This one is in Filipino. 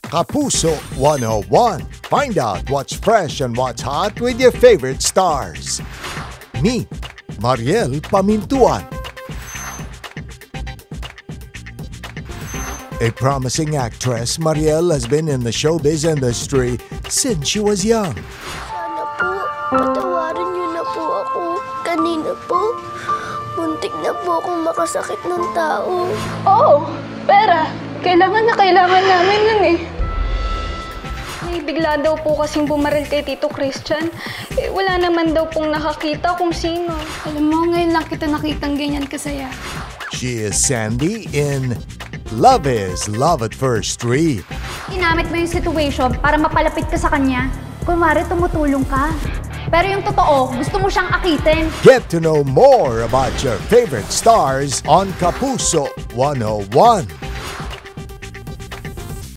Kapuso 101. Find out what's fresh and what's hot with your favorite stars. Meet Mariel Pamintuan. A promising actress, Mariel has been in the showbiz industry since she was young. Sana po, patawarin niyo na po ako. Kanina po, muntik na po akong makasakit ng tao. Oo, pera. Kailangan namin yun eh. May bigla daw po kasing bumaril kay Tito Christian. Wala naman daw pong nakakita kung sino. Alam mo, ngayon lang kita nakitang ganyan kasaya. She is Sandy in Luv Is, Love at First Read. Ginamit mo yung situation para mapalapit ka sa kanya. Kunwari, tumutulong ka. Pero yung totoo, gusto mo siyang akitin. Get to know more about your favorite stars on Kapuso 101.